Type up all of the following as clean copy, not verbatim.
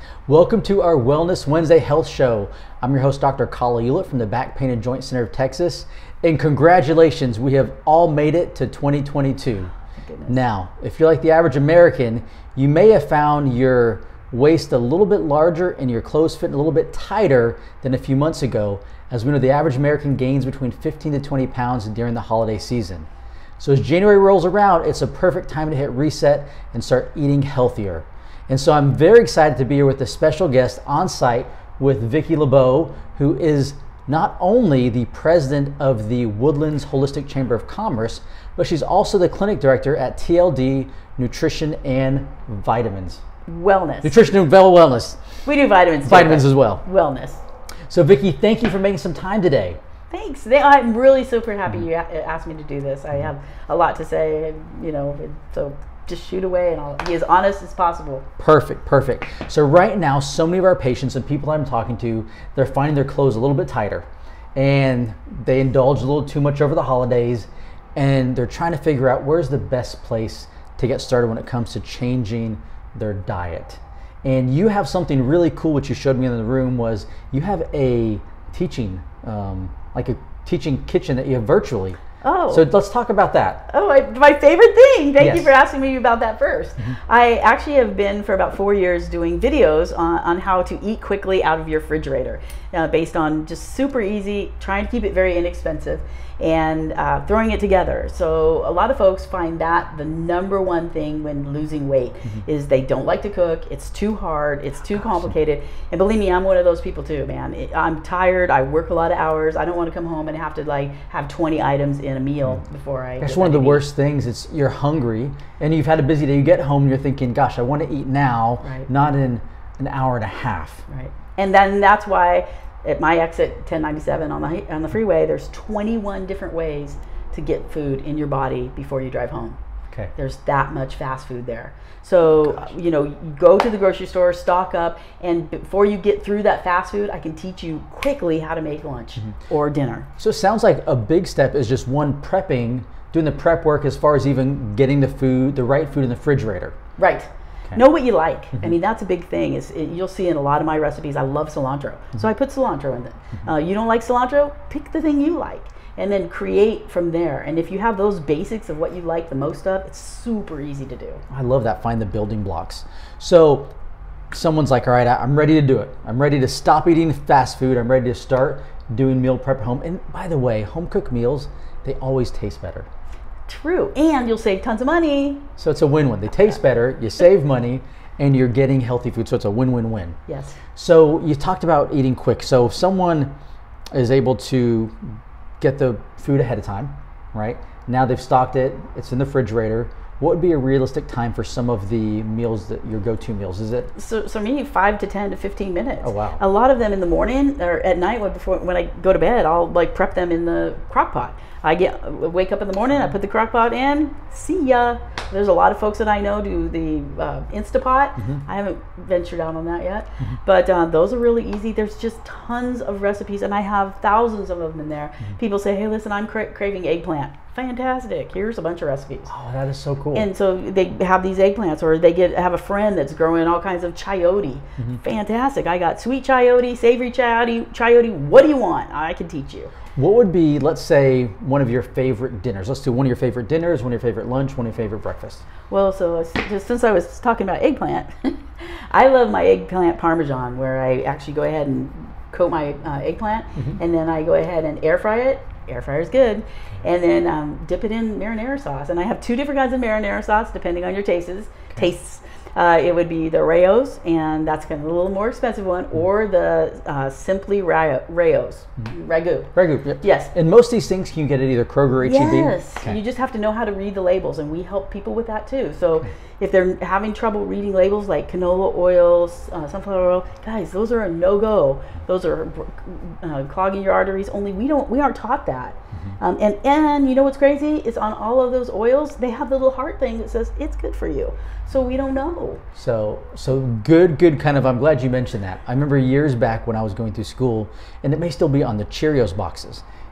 Welcome to our Wellness Wednesday Health Show. I'm your host, Dr. Kala Hewlett from the Back Pain and Joint Center of Texas. And congratulations, we have all made it to 2022. Now, if you're like the average American, you may have found your waist a little bit larger and your clothes fit a little bit tighter than a few months ago. As we know, the average American gains between 15 to 20 pounds during the holiday season. So as January rolls around, it's a perfect time to hit reset and start eating healthier. And so I'm very excited to be here with a special guest on site with Vikki Lebeau, who is not only the president of the Woodlands Holistic Chamber of Commerce, but she's also the clinic director at TLD Nutrition and Vitamins. Wellness. Nutrition and Wellness. We do vitamins too. Vitamins as well. Wellness. So Vikki, thank you for making some time today. Thanks. I'm really super happy you asked me to do this. I have a lot to say, so just shoot away and I'll be as honest as possible. Perfect, perfect. So right now, so many of our patients and people I'm talking to, they're finding their clothes a little bit tighter and they indulge a little too much over the holidays and they're trying to figure out where's the best place to get started when it comes to changing their diet. And you have something really cool, which you showed me in the room, was you have a teaching, like a teaching kitchen that you have virtually. Oh. So let's talk about that. Oh, my favorite thing. Thank Yes. you for asking me about that first. I actually have been for about 4 years doing videos on how to eat quickly out of your refrigerator, based on just super easy, trying to keep it very inexpensive and throwing it together. So a lot of folks find that the number one thing when losing weight is they don't like to cook. It's too hard. It's too complicated. And believe me, I'm one of those people too, man. I'm tired. I work a lot of hours. I don't want to come home and have to have 20 items in a meal before I That's one of the worst things. It's you're hungry and you've had a busy day. You get home and you're thinking, gosh, I want to eat now, not in an hour and a half. Right. And then that's why at my exit 1097 on the freeway, there's 21 different ways to get food in your body before you drive home. Okay. There's that much fast food there. So, you go to the grocery store, stock up, and before you get through that fast food, I can teach you quickly how to make lunch or dinner. So it sounds like a big step is just doing the prep work as far as even getting the right food in the refrigerator. Right. Okay. Know what you like. I mean, that's a big thing. You'll see in a lot of my recipes, I love cilantro. So I put cilantro in it. You don't like cilantro? Pick the thing you like. And then create from there. And if you have those basics of what you like the most of, it's super easy to do. I love that. Find the building blocks. So someone's like, all right, I'm ready to do it. I'm ready to stop eating fast food. I'm ready to start doing meal prep at home. And by the way, home cooked meals, they always taste better. True. And you'll save tons of money. So it's a win-win. They taste better, you save money, and you're getting healthy food. So it's a win-win-win. Yes. So you talked about eating quick. So if someone is able to get the food ahead of time, right? Now they've stocked it, it's in the refrigerator. What would be a realistic time for some of the meals your go-to meals? Is it? So me, 5 to 10 to 15 minutes. Oh, wow. A lot of them in the morning or at night when I go to bed, I'll prep them in the crock pot. I wake up in the morning, I put the crock pot in, see ya. There's a lot of folks that I know do the Instapot. I haven't ventured out on that yet, but those are really easy. There's just tons of recipes and I have thousands of them in there. People say, hey, listen, I'm craving eggplant. Fantastic. Here's a bunch of recipes. Oh, that is so cool. And so they have these eggplants, or they have a friend that's growing all kinds of chayote. Fantastic. I got sweet chayote, savory chayote. What do you want? I can teach you. What would be, let's say, one of your favorite dinners? Let's do one of your favorite dinners, one of your favorite lunch, one of your favorite breakfast. Well, so just since I was talking about eggplant, I love my eggplant parmesan, where I actually go ahead and coat my eggplant, and then I go ahead and air fry it. Air fryer is good. And then dip it in marinara sauce. And I have 2 different kinds of marinara sauce, depending on your tastes. It would be the Rayo's, and that's kind of a little more expensive one, or the Simply Rayo's. Ragu. Yep. Yes. And most of these things can you get at either Kroger or H-E-B? Yes. Okay. You just have to know how to read the labels, and we help people with that too. So if they're having trouble reading labels like canola oils, sunflower oil, guys, those are a no-go. Those are clogging your arteries. Only we aren't taught that. And you know what's crazy is on all of those oils, they have the little heart thing that says it's good for you. So we don't know. So good kind of, I'm glad you mentioned that. I remember years back when I was going through school, and it may still be on the Cheerios boxes.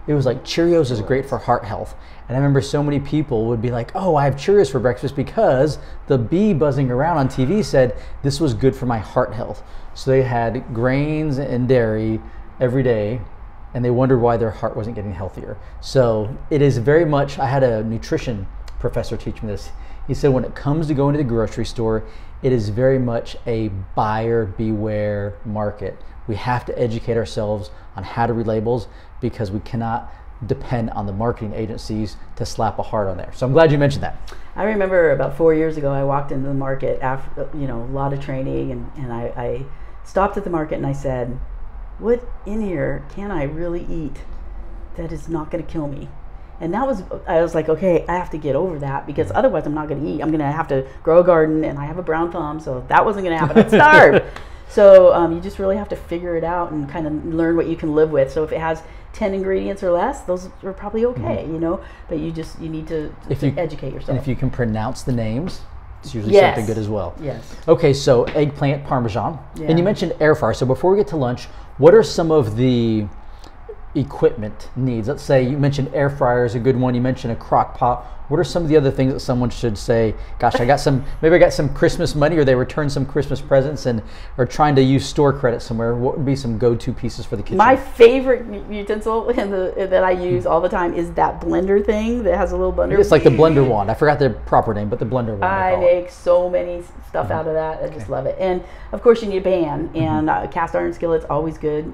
it was like Cheerios is great for heart health. And I remember so many people would be like, oh, I have Cheerios for breakfast because the bee buzzing around on TV said this was good for my heart health. So they had grains and dairy every day, and they wondered why their heart wasn't getting healthier. So it is very much, I had a nutrition professor teach me this. He said when it comes to going to the grocery store, it is very much a buyer beware market. We have to educate ourselves on how to read labels because we cannot depend on the marketing agencies to slap a heart on there. So I'm glad you mentioned that. I remember about 4 years ago, I walked into the market after, a lot of training, and I stopped at the market and I said, what in here can I really eat that is not going to kill me? And I was like, okay, I have to get over that because otherwise I'm not going to eat. I'm going to have to grow a garden, and I have a brown thumb, so if that wasn't going to happen, I'd starve. So you just really have to figure it out and kind of learn what you can live with. So if it has 10 ingredients or less, those are probably okay, but you need to educate yourself. And if you can pronounce the names, it's usually Yes. something good as well. Yes. Okay, so eggplant Parmesan. Yeah. And you mentioned air fryer. So before we get to lunch, what are some of the equipment needs? Let's say you mentioned air fryer is a good one. You mentioned a crock pot. What are some of the other things that someone should say, gosh, maybe I got some Christmas money, or they returned some Christmas presents and are trying to use store credit somewhere. What would be some go-to pieces for the kitchen? My favorite utensil that I use all the time is that blender thing that has a little blender. It's like the blender wand. I forgot the proper name, but the blender wand. I make so many stuff out of that. I just love it. And of course you need a pan, and cast iron skillet's always good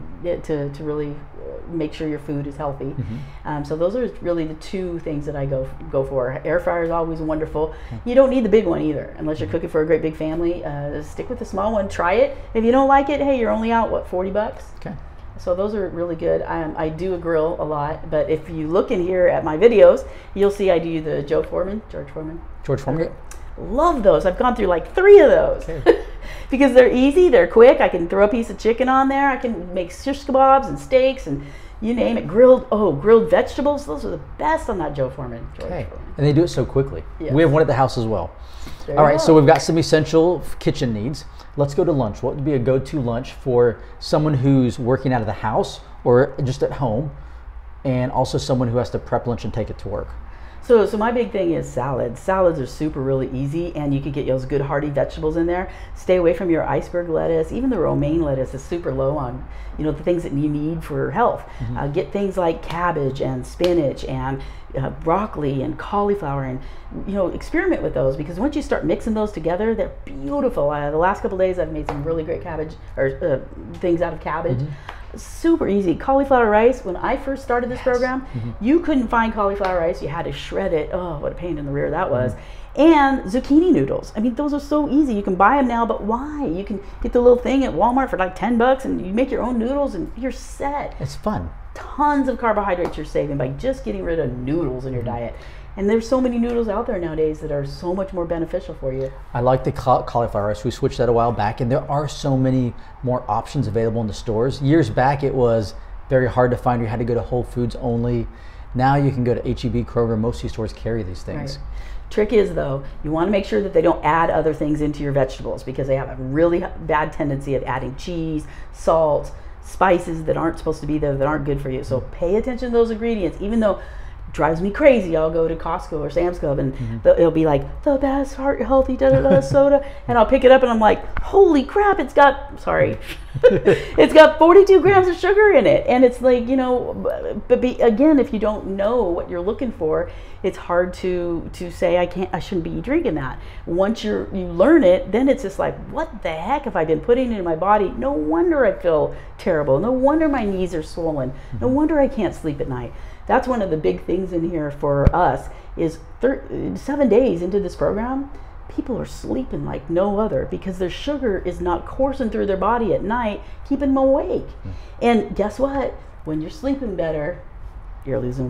to really make sure your food is healthy. So those are really the two things that I go for. Air fryer is always wonderful. You don't need the big one either unless you're cooking for a great big family. Stick with the small one. Try it. If you don't like it, hey, you're only out $40. Okay. So those are really good. I do a grill a lot, but if you look in here at my videos, you'll see I do the George Foreman. Love those. I've gone through like 3 of those. Okay. Because they're easy, they're quick. I can throw a piece of chicken on there. I can make shish kebabs and steaks and you name it. Grilled vegetables. Those are the best on that George Foreman. And they do it so quickly. Yes. We have one at the house as well. All right, so we've got some essential kitchen needs. Let's go to lunch. What would be a go-to lunch for someone who's working out of the house or just at home, and also someone who has to prep lunch and take it to work? So my big thing is salads. Salads are really easy, and you can get those good hearty vegetables in there. Stay away from your iceberg lettuce. Even the romaine lettuce is super low on, the things that you need for health. Get things like cabbage and spinach and broccoli and cauliflower, and experiment with those, because once you start mixing those together, they're beautiful. The last couple of days I've made some really great cabbage or things out of cabbage. Super easy. Cauliflower rice, when I first started this program, you couldn't find cauliflower rice. You had to shred it. Oh, what a pain in the rear that was. And zucchini noodles. I mean, those are so easy. You can buy them now, but why? You can get the little thing at Walmart for like $10 and you make your own noodles and you're set. It's fun. Tons of carbohydrates you're saving by just getting rid of noodles in your diet. And there's so many noodles out there nowadays that are so much more beneficial for you. I like the cauliflower rice. We switched that a while back, and there are so many more options available in the stores. Years back, it was very hard to find. You had to go to Whole Foods only. Now you can go to H-E-B, Kroger. Most of these stores carry these things. Right. Trick is, though, you want to make sure that they don't add other things into your vegetables, because they have a really bad tendency of adding cheese, salt, spices that aren't supposed to be there, that aren't good for you. So pay attention to those ingredients. Even though drives me crazy, I'll go to Costco or Sam's Club and it'll be like the best heart healthy soda, and I'll pick it up and I'm like, holy crap, it's got 42 grams of sugar in it. And it's like, again, if you don't know what you're looking for, it's hard to say I shouldn't be drinking that. Once you learn it, then it's just like, what the heck have I been putting in my body? No wonder I feel terrible. No wonder my knees are swollen. No wonder I can't sleep at night. That's one of the big things in here for us is 7 days into this program, people are sleeping like no other because their sugar is not coursing through their body at night, keeping them awake. And guess what? When you're sleeping better, you're losing weight.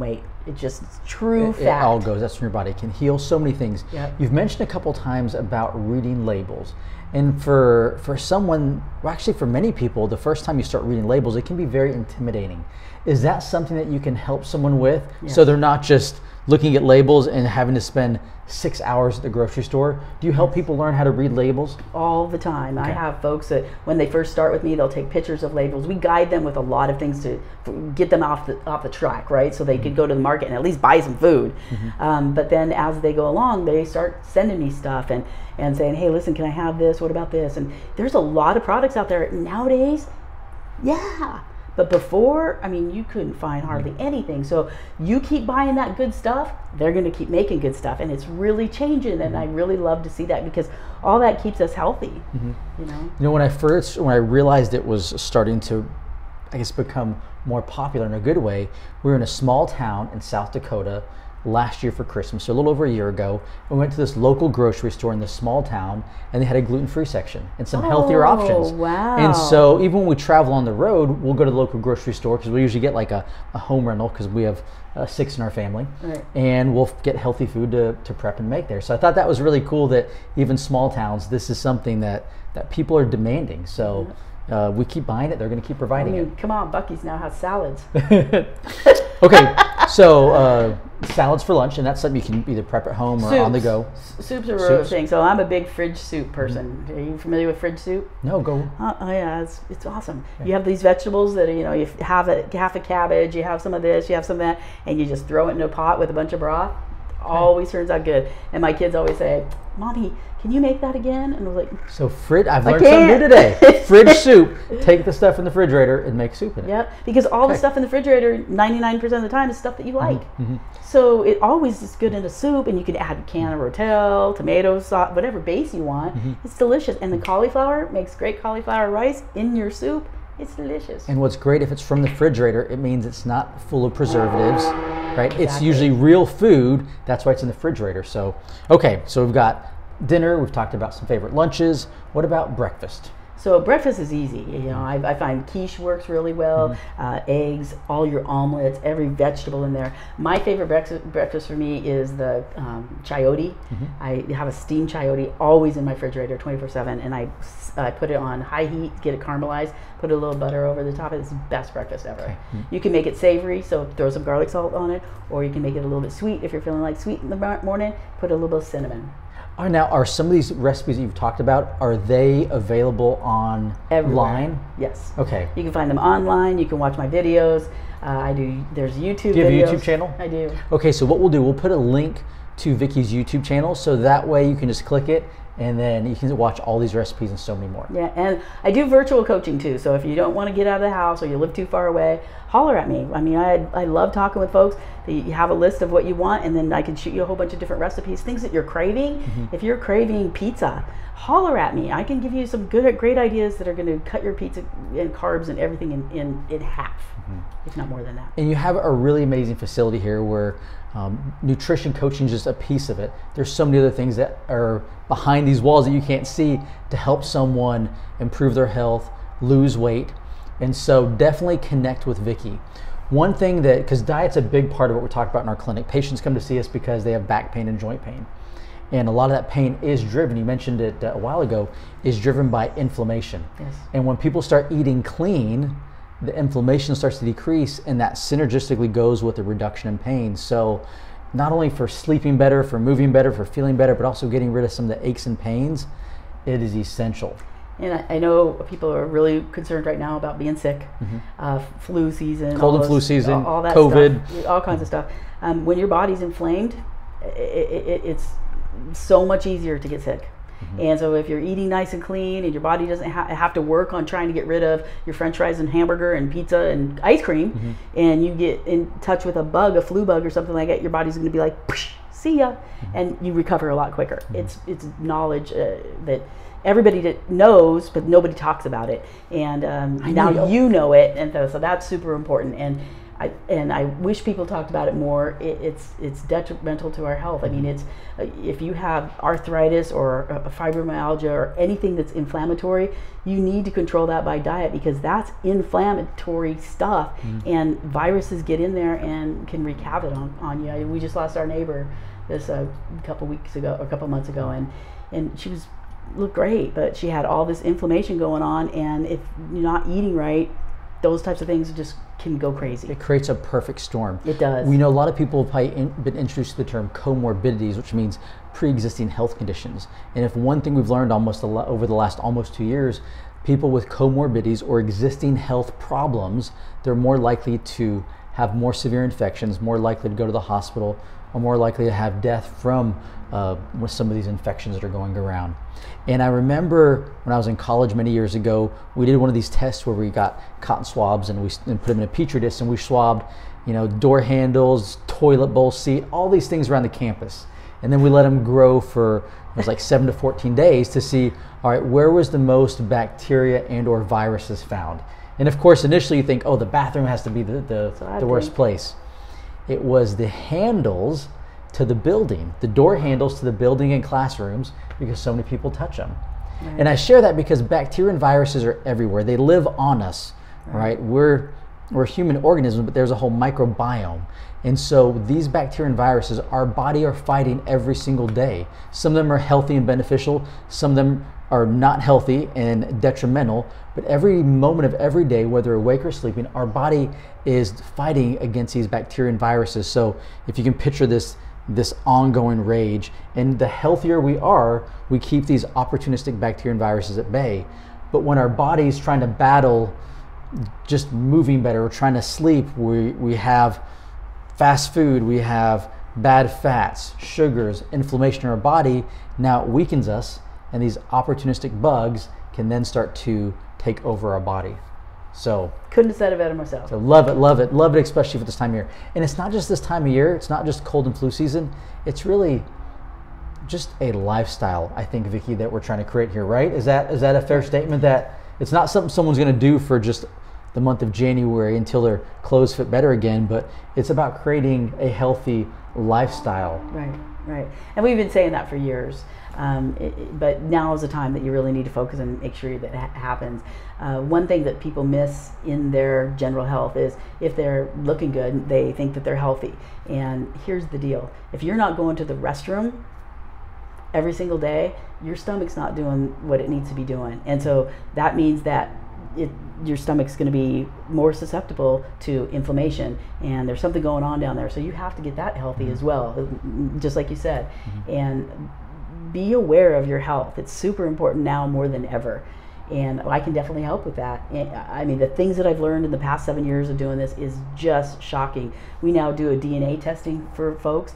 It's just true It fact. all goes. That's from your body. It can heal so many things. Yep. You've mentioned a couple times about reading labels. And for someone, well, actually for many people, the first time you start reading labels, it can be very intimidating. Is that something that you can help someone with? Yes. So they're not just looking at labels and having to spend 6 hours at the grocery store. Do you help people learn how to read labels? All the time. Okay. I have folks that when they first start with me, they'll take pictures of labels. We guide them with a lot of things to get them off the track, right? So they could go to the market and at least buy some food. But then as they go along, they start sending me stuff and saying, hey, listen, can I have this? What about this? And there's a lot of products out there nowadays. Yeah. But before, I mean, you couldn't find hardly anything. So you keep buying that good stuff, they're going to keep making good stuff. And it's really changing. And I really love to see that because all that keeps us healthy, you know? When I realized it was starting to, I guess, become more popular in a good way, we were in a small town in South Dakota last year for Christmas, so a little over a year ago. We went to this local grocery store in this small town, and they had a gluten-free section and some healthier options. Wow. And so even when we travel on the road, we'll go to the local grocery store because we usually get like a home rental because we have 6 in our family, right. And we'll get healthy food to prep and make there. So I thought that was really cool that even small towns, this is something that people are demanding. So we keep buying it, they're going to keep providing it. Come on, Buc-ee's now has salads. Okay, so salads for lunch, and that's something you can either prep at home or on the go. Soups are a real thing. So I'm a big fridge soup person. Are you familiar with fridge soup? No, go. Oh yeah, it's awesome. Okay. You have these vegetables that you have half a cabbage, you have some of this, you have some of that, and you just throw it in a pot with a bunch of broth. Always turns out good. And my kids always say, Mommy, can you make that again? And I was like, so I've learned something new today. Fridge soup. Take the stuff in the refrigerator and make soup in it. Yeah, because all the stuff in the refrigerator, 99% of the time, is stuff that you like. So it always is good in a soup, and you can add can of Rotel, tomato sauce, whatever base you want. It's delicious. And the cauliflower makes great cauliflower rice in your soup. It's delicious. And what's great, if it's from the refrigerator, it means it's not full of preservatives, right? Exactly. It's usually real food. That's why it's in the refrigerator. So, okay, so we've got dinner. We've talked about some favorite lunches. What about breakfast? So breakfast is easy. I find quiche works really well. Eggs, all your omelets, every vegetable in there. My favorite breakfast for me is the chayote. I have a steamed chayote always in my refrigerator 24/7, and I put it on high heat, get it caramelized, put a little butter over the top of it. It's the best breakfast ever. Okay. You can make it savory, so throw some garlic salt on it, or you can make it a little bit sweet if you're feeling like sweet in the morning, put a little bit of cinnamon. Now, are some of these recipes that you've talked about, are they available online? Everywhere. Yes. Okay. You can find them online. You can watch my videos. There's YouTube videos. Do you have a YouTube channel? I do. Okay, so what we'll do, we'll put a link to Vikki's YouTube channel, so that way you can just click it, and then you can watch all these recipes and so many more. Yeah, and I do virtual coaching too. So if you don't want to get out of the house or you live too far away, holler at me. I mean, I love talking with folks. You have a list of what you want, and then I can shoot you a whole bunch of different recipes, things that you're craving. If you're craving pizza, holler at me. I can give you some great ideas that are going to cut your pizza and carbs and everything in half, if not more than that. And you have a really amazing facility here where nutrition coaching is just a piece of it. There's so many other things that are behind these walls that you can't see to help someone improve their health, lose weight. And so definitely connect with Vikki. One thing that, because diet's a big part of what we talk about in our clinic, patients come to see us because they have back pain and joint pain. And a lot of that pain is driven, you mentioned it a while ago, is driven by inflammation. Yes. And when people start eating clean, the inflammation starts to decrease, and that synergistically goes with the reduction in pain. So not only for sleeping better, for moving better, for feeling better, but also getting rid of some of the aches and pains, it is essential. And I know people are really concerned right now about being sick, flu season, cold and flu season, all that COVID, stuff, all kinds of stuff. When your body's inflamed, it's so much easier to get sick. And so if you're eating nice and clean and your body doesn't have to work on trying to get rid of your french fries and hamburger and pizza and ice cream, and you get in touch with a flu bug or something like that, your body's going to be like, see ya, and you recover a lot quicker. It's knowledge that everybody knows, but nobody talks about it. And now you know it, and so that's super important. And I wish people talked about it more. It's detrimental to our health. I mean, it's if you have arthritis or a fibromyalgia or anything that's inflammatory, you need to control that by diet, because that's inflammatory stuff, and viruses get in there and can wreak havoc on you. We just lost our neighbor this a couple months ago, and she looked great, but she had all this inflammation going on, and if you're not eating right, those types of things just can go crazy. It creates a perfect storm. It does. We know a lot of people have probably been introduced to the term comorbidities, which means pre-existing health conditions. And if one thing we've learned over the last almost 2 years, people with comorbidities or existing health problems, they're more likely to have more severe infections, more likely to go to the hospital, or more likely to have death from with some of these infections that are going around. And I remember when I was in college many years ago, we did one of these tests where we got cotton swabs and we put them in a petri dish, and we swabbed, door handles, toilet bowl seat, all these things around the campus. And then we let them grow for, it was like 7 to 14 days to see, all right, where was the most bacteria and or viruses found? And of course, initially you think, oh, the bathroom has to be the worst place. It was the handles to the building, the door handles to the building and classrooms, because so many people touch them. Right. And I share that because bacteria and viruses are everywhere. They live on us, right? We're human organisms, but there's a whole microbiome. And so these bacteria and viruses, our body are fighting every single day. Some of them are healthy and beneficial. Some of them are not healthy and detrimental. But every moment of every day, whether awake or sleeping, our body is fighting against these bacteria and viruses. So if you can picture this ongoing rage, and the healthier we are, we keep these opportunistic bacteria and viruses at bay. But when our body's trying to battle just moving better, or trying to sleep, we have fast food, we have bad fats, sugars, inflammation in our body. Now it weakens us, and these opportunistic bugs can then start to take over our body. So couldn't have said it better myself. So love it, especially for this time of year. And it's not just this time of year, it's not just cold and flu season, it's really just a lifestyle, I think, Vikki, that we're trying to create here, right? Is that a fair statement, that it's not something someone's gonna do for just the month of January until their clothes fit better again, but it's about creating a healthy lifestyle. Right. And we've been saying that for years. But now is the time that you really need to focus and make sure that happens. One thing that people miss in their general health is if they're looking good, they think that they're healthy. And here's the deal. If you're not going to the restroom every single day, your stomach's not doing what it needs to be doing. And so that means that your stomach's going to be more susceptible to inflammation, and there's something going on down there. So you have to get that healthy as well, just like you said. And be aware of your health. It's super important now more than ever. And I can definitely help with that. I mean, the things that I've learned in the past 7 years of doing this is just shocking. We now do a DNA testing for folks.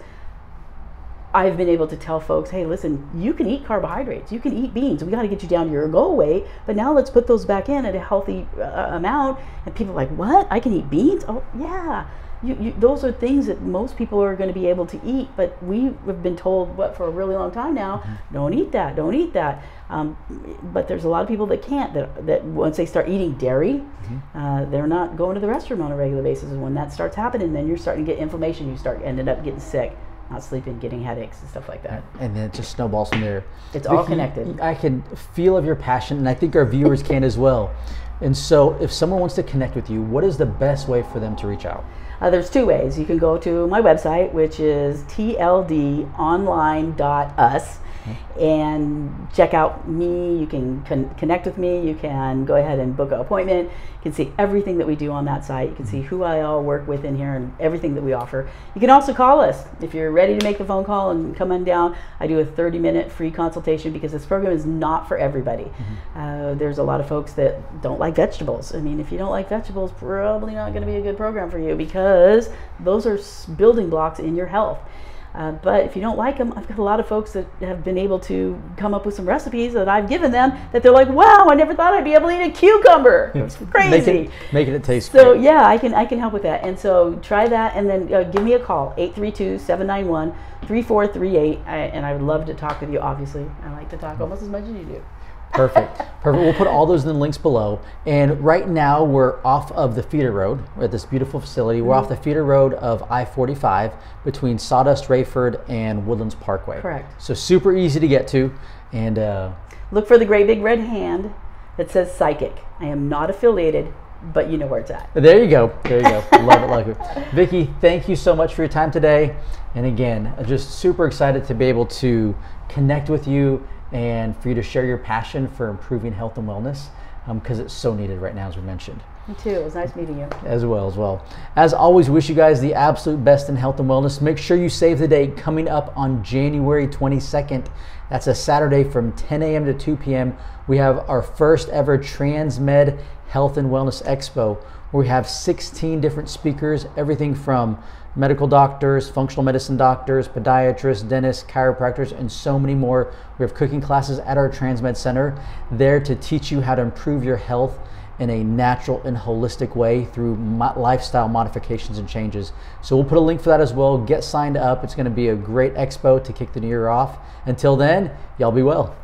I've been able to tell folks, hey, listen, you can eat carbohydrates, you can eat beans. We got to get you down to your goal weight, but now let's put those back in at a healthy amount. And people are like, what? I can eat beans? Oh, yeah. Those are things that most people are going to be able to eat, but we have been told, for a really long time now, don't eat that, don't eat that. But there's a lot of people that can't, that once they start eating dairy, they're not going to the restroom on a regular basis. And when that starts happening, then you're starting to get inflammation, you ended up getting sick, not sleeping, getting headaches and stuff like that. And then it just snowballs from there. It's all connected. I can feel of your passion, and I think our viewers can as well. And so if someone wants to connect with you, what is the best way for them to reach out? There's two ways. You can go to my website, which is tldonline.us, and check out me. You can connect with me. You can go ahead and book an appointment. You can see everything that we do on that site. You can see who I all work with in here and everything that we offer. You can also call us if you're ready to make the phone call and come on down. I do a 30-minute free consultation because this program is not for everybody. There's a lot of folks that don't like vegetables. I mean, if you don't like vegetables, probably not going to be a good program for you, because those are building blocks in your health. But if you don't like them, I've got a lot of folks that have been able to come up with some recipes that I've given them that they're like, wow, I never thought I'd be able to eat a cucumber. It's crazy. Making it taste so great. Yeah, I can help with that. And so try that, and then give me a call, 832-791-3438. And I would love to talk with you, obviously. I like to talk almost as much as you do. Perfect. Perfect. We'll put all those in the links below. And right now we're off of the feeder road. We're at this beautiful facility. We're off the feeder road of I-45 between Sawdust, Rayford, and Woodlands Parkway. Correct. So super easy to get to. And look for the great big red hand that says Psychic. I am not affiliated, but you know where it's at. There you go. There you go. Love it. Love it. Vikki, thank you so much for your time today. And again, just super excited to be able to connect with you and for you to share your passion for improving health and wellness, because it's so needed right now, as we mentioned. Me too. It was nice meeting you. As well. As always, wish you guys the absolute best in health and wellness. Make sure you save the date coming up on January 22nd. That's a Saturday from 10 a.m. to 2 p.m. We have our first ever TransMed Health and Wellness Expo, where we have 16 different speakers, everything from medical doctors, functional medicine doctors, podiatrists, dentists, chiropractors, and so many more. We have cooking classes at our TransMed Center there to teach you how to improve your health in a natural and holistic way through lifestyle modifications and changes. So we'll put a link for that as well. Get signed up. It's going to be a great expo to kick the new year off. Until then, y'all be well.